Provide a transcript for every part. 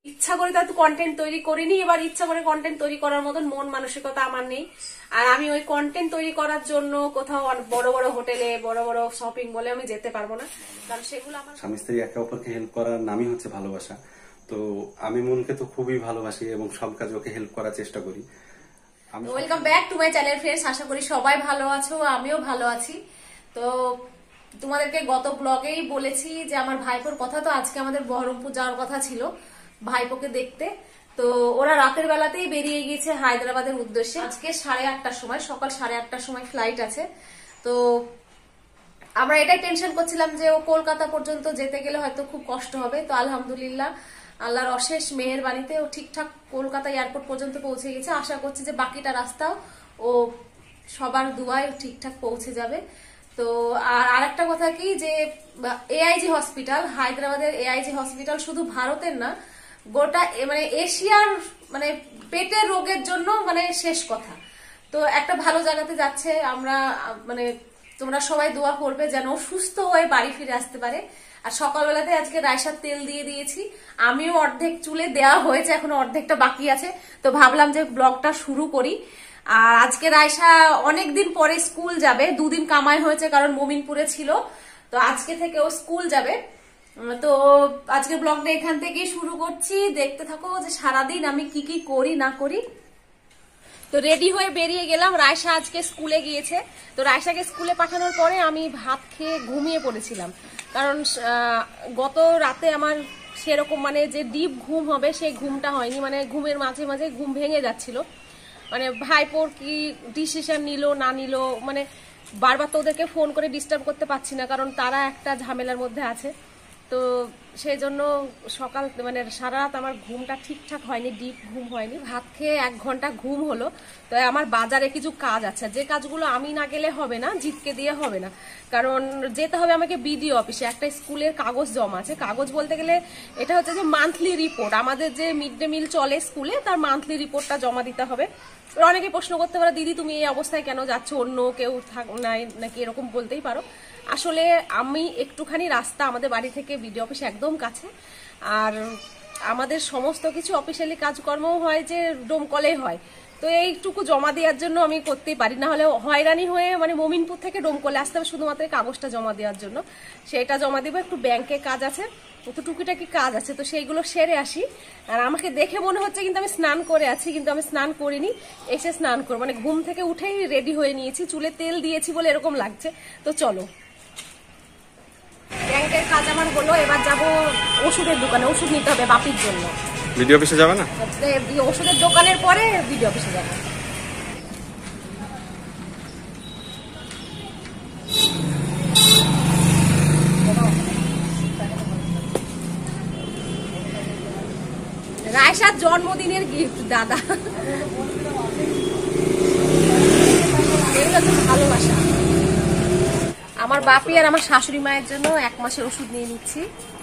ইচ্ছা করে তো কন্টেন্ট তৈরি করিনি, এবার ইচ্ছা করে কন্টেন্ট তৈরি করার মতন মন মানসিকতা আমার নেই। আর আমি ওই কন্টেন্ট তৈরি করার জন্য কোথাও বড় বড় হোটেলে বড় বড় শপিং বলে আমি যেতে পারবো না, কারণ সেগুলো আমার স্বামী স্ত্রী একে অপরকে হেল্প করার নামই হচ্ছে ভালোবাসা। তো আমি মনকে তো খুবই ভালোবাসি এবং সব কাজে ওকে হেল্প করার চেষ্টা করি। Welcome back to my channel friends, আশা করি সবাই ভালো আছো, আমিও ভালো আছি। তো তোমাদেরকে গত ব্লগেই বলেছি যে আমার ভাইপোর কথা, তো আজকে আমাদের বহরমপুর যাওয়ার কথা ছিল ভাইপোকে দেখতে। তো ওরা রাতের বেলাতেই বেরিয়ে গিয়েছে হায়দ্রাবাদের উদ্দেশ্যে। আজকে 8:30টার সময়, সকাল 8:30টার সময় ফ্লাইট আছে। তো আমরা এটাই টেনশন করছিলাম যে ও কলকাতা পর্যন্ত যেতে গেলে হয়তো খুব কষ্ট হবে। তো আলহামদুলিল্লাহ আল্লাহর অশেষ মেহেরবানিতে ও ঠিকঠাক কলকাতা এয়ারপোর্ট পর্যন্ত পৌঁছে গেছে। আশা করছি যে বাকিটা রাস্তাও ও সবার দুয়ায় ঠিকঠাক পৌঁছে যাবে। তো আর একটা কথা কি, যে এআইজি হসপিটাল, হায়দ্রাবাদের এআইজি হসপিটাল শুধু ভারতের না, গোটা মানে এশিয়ার মানে পেটের রোগের জন্য মানে শেষ কথা। তো একটা ভালো জায়গাতে যাচ্ছে, আমরা মানে তোমরা সবাই দোয়া করবে যেন সুস্থ হয়ে বাড়ি ফিরে আসতে পারে। আর সকালবেলাতে আজকে রায়সার তেল দিয়ে দিয়েছি, আমিও অর্ধেক চুলে দেওয়া হয়েছে, এখনো অর্ধেকটা বাকি আছে। তো ভাবলাম যে ব্লগটা শুরু করি। আর আজকে রায়সা অনেকদিন পরে স্কুল যাবে, 2 দিন কামাই হয়েছে কারণ মোমিনপুরে ছিল, তো আজকে থেকে ও স্কুল যাবে। তো আজকে ব্লগটা এখান থেকেই শুরু করছি, দেখতে থাকো যে সারাদিন আমি কি কি করি না করি। তো রেডি হয়ে বেরিয়ে গেলাম, রায়সা আজকে স্কুলে গিয়েছে। তো রায়সাকে স্কুলে পাঠানোর পরে আমি ভাত খেয়ে ঘুমিয়ে পড়েছিলাম, কারণ গত রাতে আমার সেরকম মানে যে ডিপ ঘুম হবে সেই ঘুমটা হয়নি, মানে ঘুমের মাঝে মাঝে ঘুম ভেঙে যাচ্ছিল। মানে ভাইপোর কি ডিসিশন নিল না নিল, মানে বারবার তো ওদেরকে ফোন করে ডিস্টার্ব করতে পারছি না, কারণ তারা একটা ঝামেলার মধ্যে আছে। তো সেই জন্য সকাল মানে সারা রাত আমার ঘুমটা ঠিকঠাক হয়নি, ডিপ ঘুম হয়নি। ভাত খেয়ে 1 ঘন্টা ঘুম হলো। তো আমার বাজারে কিছু কাজ আছে, যে কাজগুলো আমি না গেলে হবে না, জিতকে দিয়ে হবে না, কারণ যেতে হবে আমাকে বিডিও অফিসে। একটা স্কুলের কাগজ জমা আছে, কাগজ বলতে গেলে এটা হচ্ছে যে মান্থলি রিপোর্ট, আমাদের যে মিড ডে মিল চলে স্কুলে তার মান্থলি রিপোর্টটা জমা দিতে হবে। অনেকে প্রশ্ন করতে পারে, দিদি তুমি এই অবস্থায় কেন যাচ্ছ, অন্য কেউ নাই নাকি, এরকম বলতেই পারো। আসলে আমি একটুখানি রাস্তা আমাদের বাড়ি থেকে বিডিও অফিস একদম কাছে, আর আমাদের সমস্ত কিছু অফিসিয়ালি কাজকর্মও হয় যে ডোমকলেই হয়। তো এইটুকু জমা দেওয়ার জন্য আমি করতেই পারি, না হলে হয়রানি হয়ে মানে মোমিনপুর থেকে ডোমকলে আসতে হবে শুধুমাত্র কাগজটা জমা দেওয়ার জন্য। সেটা জমা দিব, একটু ব্যাংকে কাজ আছে, তো টুকিটাকি কাজ আছে, তো সেইগুলো সেরে আসি। আর আমাকে দেখে মনে হচ্ছে কিন্তু আমি স্নান করে আছি, কিন্তু আমি স্নান করিনি, এসে স্নান করবো। মানে ঘুম থেকে উঠেই রেডি হয়ে নিয়েছি, চুলে তেল দিয়েছি বলে এরকম লাগছে। তো চলো, ব্যাংকের কাজ আমার হলো, এবার যাব ওষুধের দোকানে, ওষুধ নিতে হবে বাপির জন্য। ভিডিও অফিসে যাবে না? ওষুধের দোকানের পরে ভিডিও অফিসে যাবো। রায়সার জন্মদিনের গিফট দাদা, এগুলো তো ভালোবাসা। আমার বাপি আর আমার শাশুড়ি মায়ের জন্য 1 মাসের ওষুধ নিয়ে নিচ্ছি।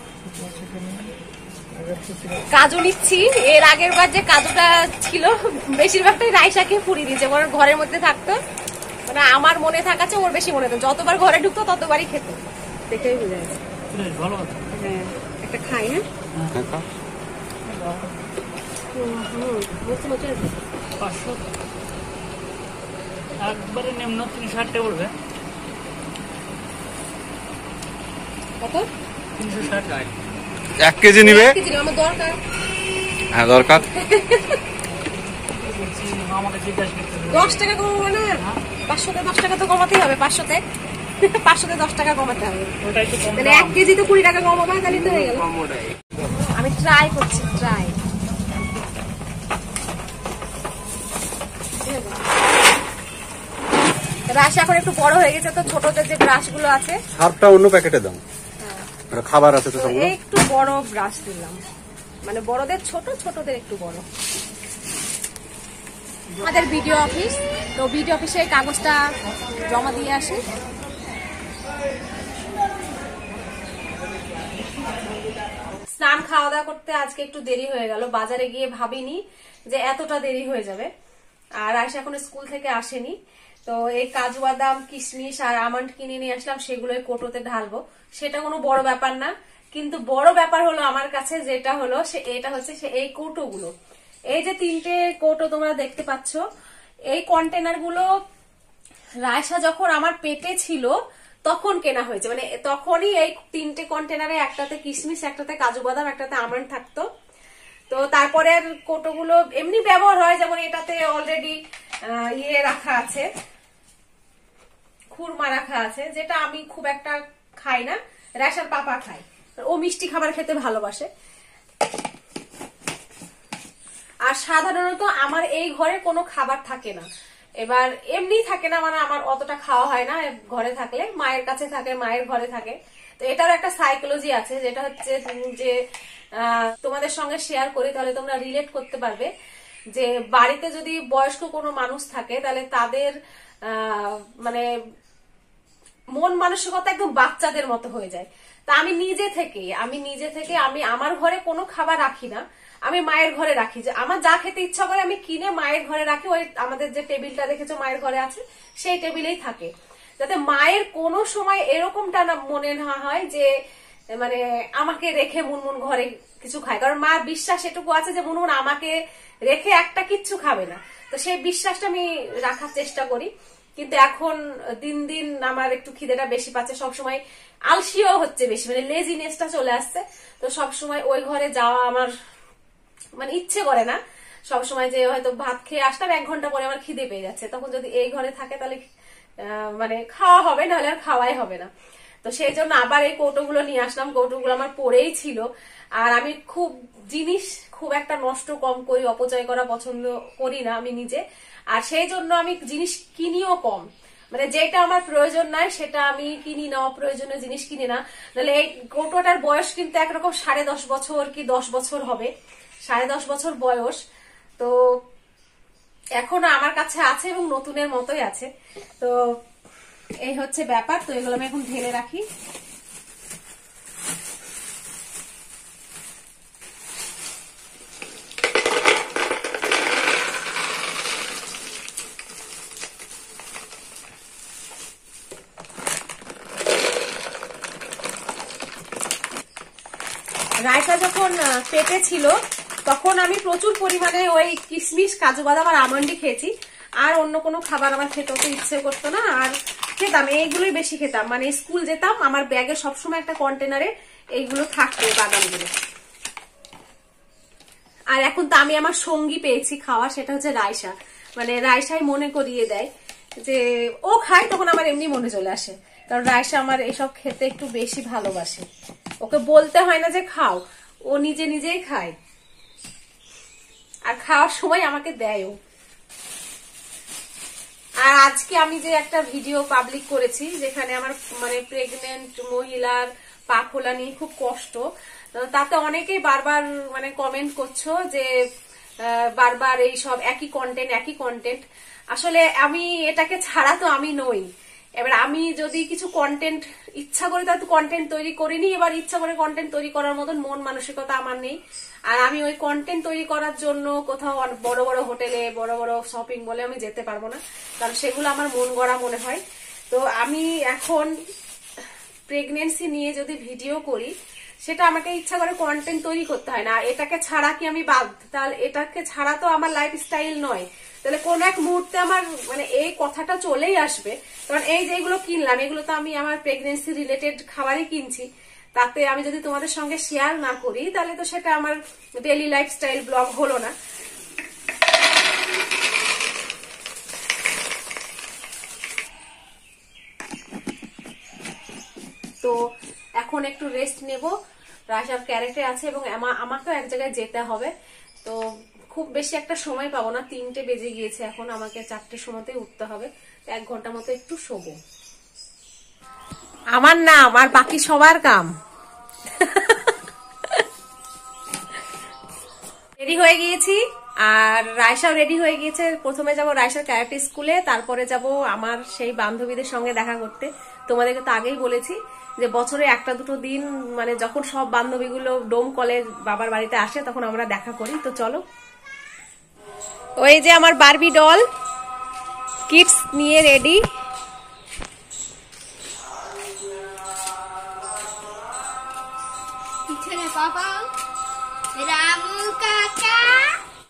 কাজু নিচ্ছি, এর আগের বার যে কাজুটা ছিল বেশিরভাগটাই রায়সাকে পুড়িয়ে দিয়েছে, ওর ঘরের মধ্যে থাকতো, মানে আমার মনে থাকাছে ওর বেশি মনে থাকতো, যতবার ঘরে ঢুকতো ততবারই খেত, দেখেই বোঝা যায়। হ্যাঁ একটা খাই। হ্যাঁ একবারে নিম্ন 360 বলবে। কত? 360। 1 কেজি নিবে? আমার দরকার। হ্যাঁ দরকার। 10 টাকা কমাবো না? 500তে 10 টাকা তো কমাতেই হবে, 500তে 10 টাকা কমাতে হবে। মানে 1 কেজি তো 20 টাকা কমাবো, তাহলে তো হয়ে গেল। আমি ট্রাই করছি, ট্রাই। রাশ এখন একটু বড় হয়ে গেছে, তো ছোটদের যে ব্রাশ গুলো আছে, সারটা অন্য প্যাকেটে দাও, খাবার আছে তো সবগুলো। একটু বড় ব্রাশ দিলাম, মানে বড়দের ছোট, ছোটদের একটু বড়। আমাদের বিডিও অফিস, তো বিডিও অফিসে কাগজটা জমা দিয়ে আসি। স্নান খাওয়া দাওয়া করতে আজকে একটু দেরি হয়ে গেল, বাজারে গিয়ে ভাবিনি যে এতটা দেরি হয়ে যাবে। আর আয়সা এখন স্কুল থেকে আসেনি, তো এই কাজু বাদাম কিশমিশ আর আমন্ড কিনে নিয়ে আসলাম, সেগুলো কোটোতে ঢালবো। সেটা কোনো বড় ব্যাপার না, কিন্তু বড় ব্যাপার হলো আমার কাছে যেটা হলো এটা হচ্ছে এই কৌটোগুলো। এই যে 3টে কৌটো তোমরা দেখতে পাচ্ছ, এই কন্টেনার গুলো রায়সা যখন আমার পেটে ছিল তখন কেনা হয়েছে। মানে তখনই এই 3টে কন্টেনারে, একটাতে কিশমিশ, একটাতে কাজু বাদাম, একটাতে আমন্ড থাকতো। তো তারপরে কৌটোগুলো এমনি ব্যবহার হয়, যেমন এটাতে অলরেডি রাখা আছে, খুরমা রাখা আছে, যেটা আমি খুব একটা খাই না, রায়সার পাপা খায়, ও মিষ্টি খাবার খেতে ভালোবাসে। আর সাধারণত আমার এই ঘরে কোনো খাবার থাকে না, এবার এমনি থাকে না, মানে আমার অতটা খাওয়া হয় না ঘরে থাকলে, মায়ের কাছে থাকে, মায়ের ঘরে থাকে। তো এটারও একটা সাইকোলজি আছে, যেটা হচ্ছে যে তোমাদের সঙ্গে শেয়ার করি, তাহলে তোমরা রিলেট করতে পারবে। যে বাড়িতে যদি বয়স্ক কোনো মানুষ থাকে, তাহলে তাদের মানে মন মানসিকতা একদম বাচ্চাদের মতো হয়ে যায়। তা আমি নিজে থেকে আমি আমার ঘরে কোনো খাবার রাখি না, আমি মায়ের ঘরে রাখি। যে আমার যা খেতে ইচ্ছা করে আমি কিনে মায়ের ঘরে রাখি, ওই আমাদের যে টেবিলটা দেখেছো মায়ের ঘরে আছে সেই টেবিলেই থাকে, যাতে মায়ের কোনো সময় এরকমটা না মনে না হয় যে মানে আমাকে রেখে মুনমুন ঘরে কিছু খায়। কারণ মা বিশ্বাস এটুকু আছে যে মুনমুন আমাকে রেখে একটা কিচ্ছু খাবে না। তো সেই বিশ্বাসটা আমি রাখার চেষ্টা করি। কিন্তু এখন দিন দিন আমার একটু খিদেটা বেশি পাচ্ছে, সবসময় আলসিও হচ্ছে বেশি, মানে লেজিনেসটা চলে আসছে। তো সবসময় ওই ঘরে যাওয়া আমার মানে ইচ্ছে করে না। সবসময় যে হয়তো ভাত খেয়ে আসতাম, 1 ঘন্টা পরে আমার খিদে পেয়ে যাচ্ছে, তখন যদি এই ঘরে থাকে তাহলে মানে খাওয়া হবে, নাহলে আর খাওয়াই হবে না। তো সেই জন্য আবার এই কৌটোগুলো নিয়ে আসলাম। কৌটোগুলো আমার পরেই ছিল। আর আমি জিনিস খুব একটা নষ্ট কম করি, অপচয় করা পছন্দ করি না আমি নিজে। আর সেই জন্য আমি জিনিস কিনিও কম, মানে যেটা আমার প্রয়োজন নাই সেটা আমি কিনি না, অপ্রয়োজনীয় জিনিস কিনি না। নাহলে এই কৌটোটার বয়স কিন্তু একরকম 10.5 বছর কি 10 বছর হবে, 10.5 বছর বয়স। তো এখনো আমার কাছে আছে এবং নতুনের মতোই আছে। তো এই হচ্ছে ব্যাপার। তো এগুলো আমি এখন ঢেলে রাখি। রায়সা যখন পেটে ছিল তখন আমি প্রচুর পরিমাণে ওই কিশমিশ, কাজু বাদাম আর আমন্ডি খেয়েছি। আর অন্য কোনো খাবার আমার খেতে ইচ্ছে করতো না। আর খেতাম এইগুলোই বেশি খেতাম, মানে স্কুল যেতাম আমার ব্যাগে সবসময় একটা কন্টেনারে এইগুলো থাকতো, বাদামগুলো। আর এখন তো আমি আমার সঙ্গী পেয়েছি খাওয়া, সেটা হচ্ছে রায়সা। মানে রায়সাই মনে করিয়ে দেয় যে ও খায়, তখন আমার এমনি মনে চলে আসে। কারণ রায়সা আমার এসব খেতে একটু বেশি ভালোবাসে, ওকে বলতে হয় না যে খাও, ও নিজে নিজেই খায়। আর খাওয়ার সময় আমাকে দেয়ও। আর আজকে আমি যে একটা ভিডিও পাবলিক করেছি, যেখানে আমার মানে প্রেগনেন্ট মহিলার পা খোলা নিয়ে খুব কষ্ট, তাতে অনেকেই বারবার মানে কমেন্ট করছো যে বারবার এই সব একই কন্টেন্ট। আসলে আমি এটাকে ছাড়া তো আমি নই। এবার আমি যদি কিছু কন্টেন্ট ইচ্ছা করে তাহলে কন্টেন্ট তৈরি করিনি, এবার ইচ্ছা করে কন্টেন্ট তৈরি করার মতন মন মানসিকতা আমার নেই। আর আমি ওই কন্টেন্ট তৈরি করার জন্য কোথাও বড় বড় হোটেলে, বড় বড় শপিং মলে আমি যেতে পারবো না, কারণ সেগুলো আমার মন গড়া মনে হয়। তো আমি এখন প্রেগনেন্সি নিয়ে যদি ভিডিও করি, সেটা আমাকে ইচ্ছা করে কন্টেন্ট তৈরি করতে হয় না। এটাকে ছাড়া কি আমি বাধ্য? তাহলে এটাকে ছাড়া তো আমার লাইফস্টাইল নয়। তাহলে কোন এক মুহূর্তে আমার মানে এই কথাটা চলেই আসবে। কারণ এই যেগুলো কিনলাম, এগুলো তো আমি আমার প্রেগনেন্সি রিলেটেড খাবারই কিনছি। তাতে আমি যদি তোমাদের সঙ্গে শেয়ার না করি, তাহলে তো সেটা আমার ডেইলি লাইফস্টাইল ব্লগ হলো না। তো এখন একটু রেস্ট নেব। রায়সার ক্যারেটে আছে এবং আমাকেও এক জায়গায় যেতে হবে। তো খুব বেশি একটা সময় পাবো না, 3টে বেজে গিয়েছে এখন, আমাকে 4টের সময়তেই উঠতে হবে। 1 ঘন্টা মতো একটু শোবো। আমার না, আমার বাকি সবার কাম। রেডি হয়ে গিয়েছি আর রায়সাও রেডি হয়ে গিয়েছে। প্রথমে যাব রায়সার ক্যারাটে স্কুলে, তারপরে যাব আমার সেই বান্ধবীদের সঙ্গে দেখা করতে। তোমাদেরকে তো আগেই বলেছি যে বছরে 1-2 দিন মানে যখন সব বান্ধবীগুলো ডোম কলেজ বাবার বাড়িতে আসে তখন আমরা দেখা করি। তো চলো, ওই যে আমার বারবি ডল কিডস নিয়ে রেডি।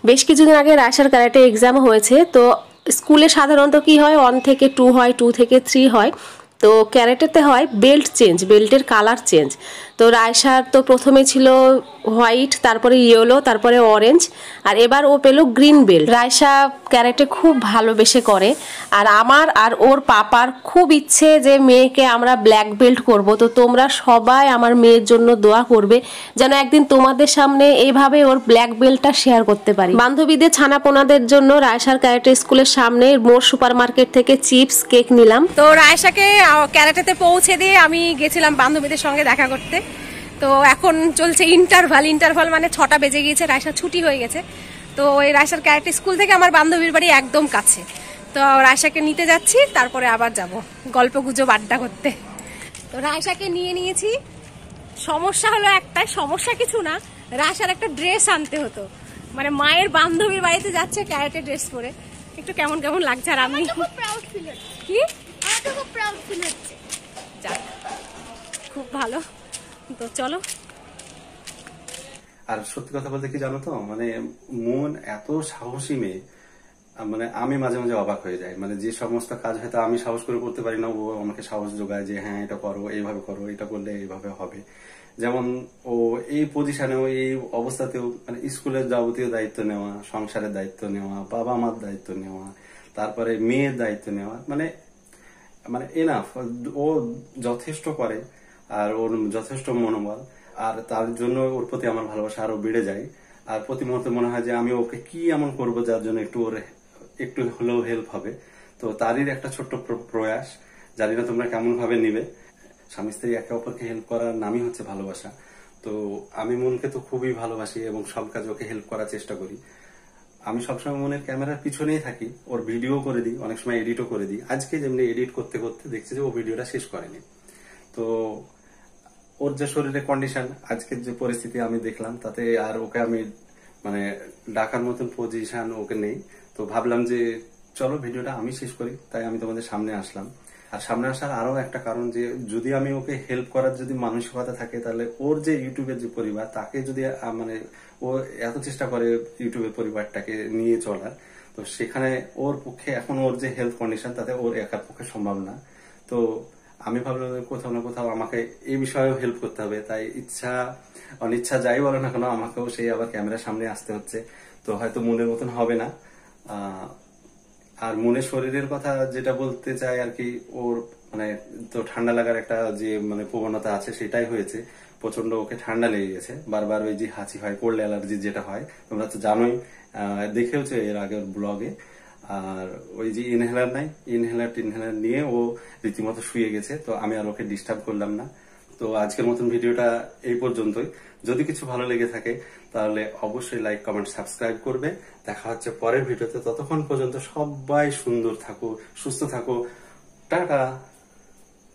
বেশ কিছুদিন আগে রায়সার ক্যারাটে এক্সাম হয়েছে। তো স্কুলে সাধারণত কি হয় 1 থেকে 2 হয়, 2 থেকে 3 হয়। তো ক্যারাটেতে হয় বেল্ট চেঞ্জ, বেল্টের কালার চেঞ্জ। তো রায়সার তো প্রথমে ছিল হোয়াইট, তারপরে ইয়েলো, তারপরে অরেঞ্জ, আর এবার ও পেল গ্রিন বেল্ট। রায়সা ক্যারাটে খুব ভালোবেসে করে, আর আমার আর ওর পাপার খুব ইচ্ছে যে মেয়েকে আমরা ব্ল্যাক বেল্ট করব। তো তোমরা সবাই আমার মেয়ের জন্য দোয়া করবে যেন একদিন তোমাদের সামনে এইভাবে ওর ব্ল্যাক বেল্টটা শেয়ার করতে পারি। বান্ধবীদের ছানাপোনাদের জন্য রায়সার ক্যারাটে স্কুলের সামনে মোর সুপার মার্কেট থেকে চিপস কেক নিলাম। তো রায়সাকে ক্যারাটেতে পৌঁছে দিয়ে আমি গেছিলাম বান্ধবীদের সঙ্গে দেখা করতে। তো এখন চলছে ইন্টারভাল মানে 6টা বেজে গিয়েছে, রায়সা ছুটি হয়ে গেছে। তো এই রায়সার ক্যারাটে স্কুল থেকে আমার বান্ধবীর বাড়ি একদম কাছে। তো রায়সাকে নিতে যাচ্ছি, তারপরে আবার যাব গল্প গুজব আড্ডা করতে। তো রায়সাকে নিয়ে নিয়েছি। সমস্যা হলো একটাই, সমস্যা কিছু না, রায়সার একটা ড্রেস আনতে হতো। মানে মায়ের বান্ধবীর বাড়িতে যাচ্ছে ক্যারাটে ড্রেস পরে, একটু কেমন কেমন লাগছে। আর আমি কি যাক, খুব ভালো। তো চলো। আর সত্যি কথা বলতে কি জানো তো, মানে মন এত সাহসী মেয়ে, মানে আমি মাঝে মাঝে অবাক হয়ে যাই। মানে যে সমস্ত কাজ হয়তো আমি সাহস করে করতে পারি না, ও আমাকে সাহস যোগায় যে হ্যাঁ এটা করো, এইভাবে করো, এটা করলে এইভাবে হবে। যেমন ও এই পজিশনেও, এই অবস্থাতেও, মানে স্কুলের যাবতীয় দায়িত্ব নেওয়া, সংসারের দায়িত্ব নেওয়া, বাবা মার দায়িত্ব নেওয়া, তারপরে মেয়ের দায়িত্ব নেওয়া, মানে মানে এনাফ। ও যথেষ্ট করে, আর ওর যথেষ্ট মনোবল, আর তার জন্য ওর প্রতি আমার ভালোবাসা আরো বেড়ে যায়। আর প্রতি মুহূর্তে মনে হয় যে আমি ওকে কি এমন করবো যার জন্য একটু হলেও হেল্প হবে। তো তারই একটা ছোট্ট প্রয়াস, জানি না তোমরা কেমন ভাবে নিবে। স্বামী স্ত্রী একে অপরকে হেল্প করার নামই হচ্ছে ভালোবাসা। তো আমি মনকে তো খুবই ভালোবাসি এবং সব কাজে ওকে হেল্প করার চেষ্টা করি। আমি সবসময় মনের ক্যামেরার পিছনেই থাকি, ওর ভিডিও করে দিই, অনেক সময় এডিটও করে দিই। আজকে যেমনি এডিট করতে করতে দেখছি যে ও ভিডিওটা শেষ করেনি। তো ওর যে শরীরের কন্ডিশন, আজকের যে পরিস্থিতি আমি দেখলাম, তাতে আর ওকে আমি মানে ডাকার মতন পজিশন ওকে নেই। তো ভাবলাম যে চলো ভিডিওটা আমি শেষ করি, তাই আমি তোমাদের সামনে আসলাম। আর সামনে আসার আরো একটা কারণ, যে যদি আমি ওকে হেল্প করার যদি মানসিকতা থাকে, তাহলে ওর যে ইউটিউবের যে পরিবার, তাকে যদি মানে ও এত চেষ্টা করে ইউটিউবের পরিবারটাকে নিয়ে চলার, তো সেখানে ওর পক্ষে এখন ওর যে হেলথ কন্ডিশন, তাতে ওর একার পক্ষে সম্ভব না। তো আমি ভাবলাম কোথাও না কোথাও আমাকে এই বিষয়েও হেল্প করতে হবে। তাই ইচ্ছা অনিচ্ছা যাই বলো না কেন, আমাকেও সেই আবার ক্যামেরার সামনে আসতে হচ্ছে। তো হয়তো মনের মতন হবে না। আর মনের শরীরের কথা যেটা বলতে চাই আর কি, ওর মানে তো ঠান্ডা লাগার একটা যে মানে প্রবণতা আছে, সেটাই হয়েছে। প্রচন্ড ওকে ঠান্ডা লেগে গেছে, বারবার ওই যে হাঁচি হয়, কোল্ড অ্যালার্জি যেটা হয়, তোমরা তো জানোই, দেখেওছো এর আগের ব্লগে। আর ওই যে ইনহেলার নিয়ে ও রীতিমতো শুয়ে গেছে। তো আমি আর ওকে ডিস্টার্ব করলাম না। তো আজকের মতন ভিডিওটা এই পর্যন্তই। যদি কিছু ভালো লেগে থাকে তাহলে অবশ্যই লাইক, কমেন্ট, সাবস্ক্রাইব করবে। দেখা হচ্ছে পরের ভিডিওতে। ততক্ষণ পর্যন্ত সবাই সুন্দর থাকো, সুস্থ থাকো। টাটা।